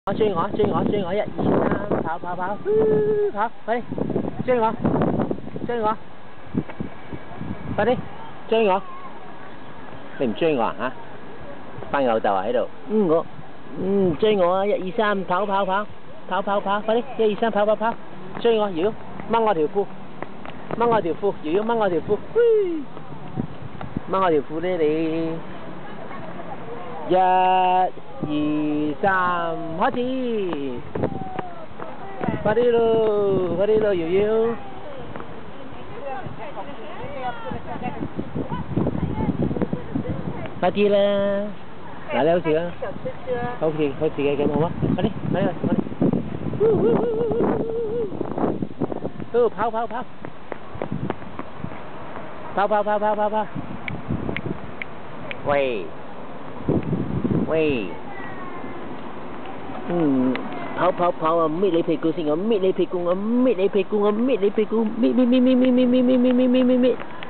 追我，追我，追我！1、2、3，跑跑跑，跑，快啲，追我，追我，快啲，追我！你唔追我啊？嚇？班老豆啊喺度。追我啊！1、2、3，跑跑跑，跑跑跑，快啲！1、2、3，跑跑跑，追我！妖，掹我條褲，掹我條褲，妖掹我條褲，掹我條褲咧你。1、2、3，開始！快啲咯，快啲咯，瑤瑤！快啲啦！嗱，你好似啦，好似嘅咁好嗎？快啲，快啲，快啲！跑跑跑！跑跑跑跑跑跑！喂！喂，跑跑跑啊！搣你屁股先，我搣你屁股，我搣你屁股，我搣你屁股，搣搣搣搣搣搣搣搣搣搣搣搣。